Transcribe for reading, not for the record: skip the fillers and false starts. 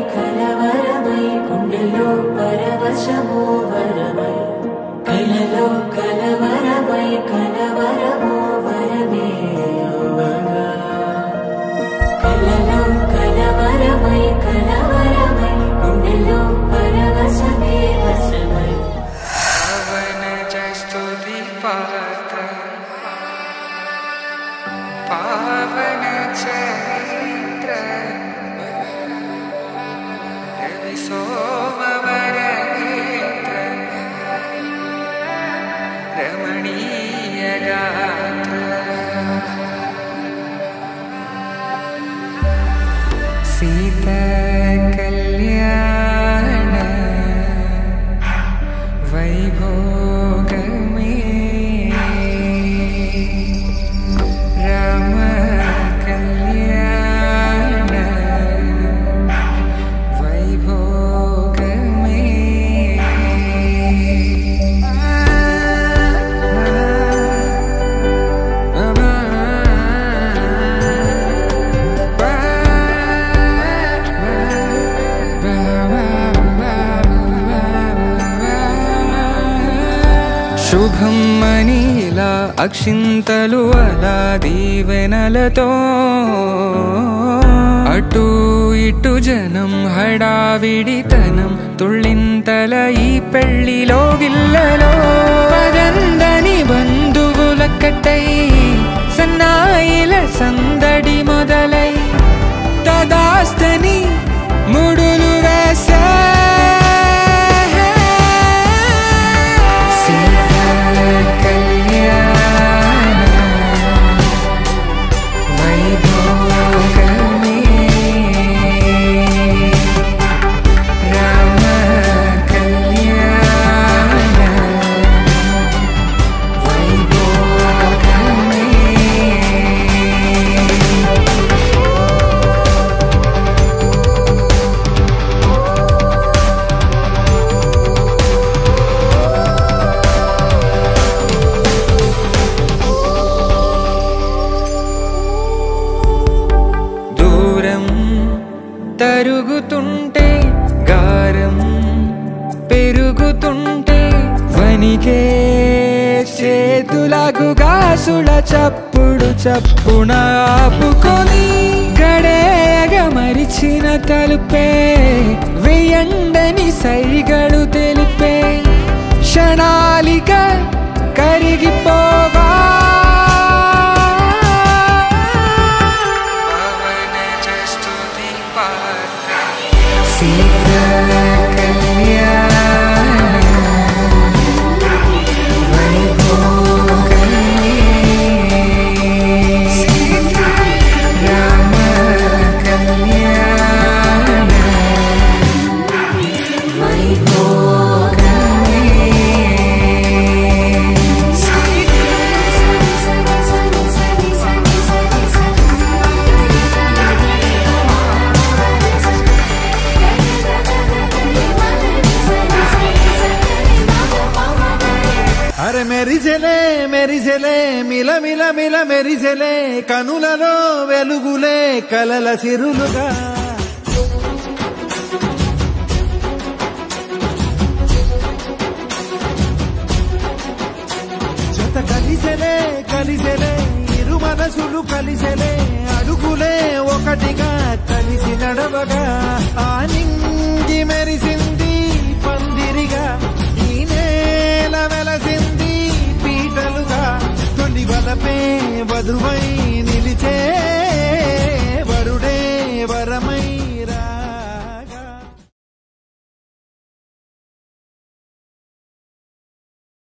కలవరమై గుండెలో పరవశమో వరమై కలలో కలవరమై కలవరమో వరమే యువగా కలలో కలవరమై కలవరమై గుండెలో పరవశమే వశమై పవన జస్తుతి పాత్ర పావన చరిత్ర రవి సోమవర నేత్ర రమణీయ గాత్ర సీతా కళ్యాణ వైభోగమే రామ కళ్యాణ వైభోగమే శుభం మనీలా అక్షింతలు అలా దీవెనలతో అటు ఇటు జనం హడావిడితనం తుళ్ళింతల ఈ పెళ్లిలో గిల్లలో పదందని బంధువులక్కటై సన్నాయిల సందడి మొదలై తదాస్తని ముడులు వేసే తరుగుతుంటే గారం పెరుగుతుంటే వనికే చేతులకు గాసుల చప్పుడు చప్పున ఆపుకొని గడేగ మరిచిన తలుపే వెయ్యండని సైగడు తెలిపే క్షణాలిక కరిగిపోవా అరే మెరిసెలే మిల మిల మిల మెరిసెలే కనులలో వెలుగులే కలల సిరులుగా జత కలిసెలే ఇరు మనసులు కలిసెలే అడుగులే ఒకటిగా కలిసి నడవగా